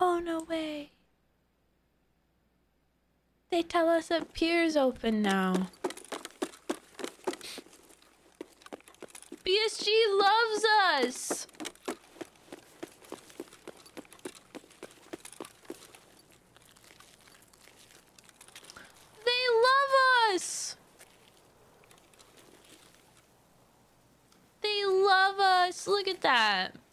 Oh, no way. They tell us that Pier's open now. BSG loves us. They love us. They love us. Look at that.